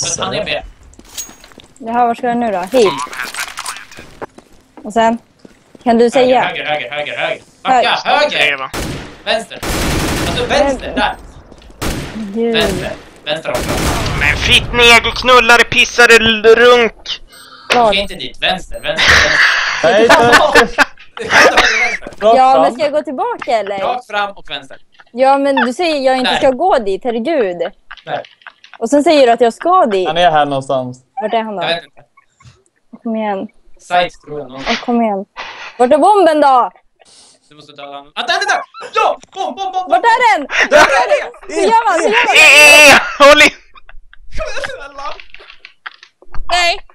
Så han är med. Jaha, var ska jag nu då? Hit. Och sen? Kan du säga? Höger. Backa, höger! Vänster. Alltså vänster, där. Gud. Vänster också. Men fitt negerknullare, pissade runk! Du ska inte dit, vänster. Nej, Ja, men ska jag gå tillbaka eller? Rakt fram och vänster. Ja, men du säger jag inte ska gå dit, herregud. Där. Och sen säger du att jag ska dit. han är här någonstans. Vart är han då? Jag vet inte. Kom igen. Side tror jag någon. Kom igen. Vart är bomben då? Du måste ta den. Ah, där! Ja! Bom! Vart är den? Hur gör man? Håll i! Snälla! Nej.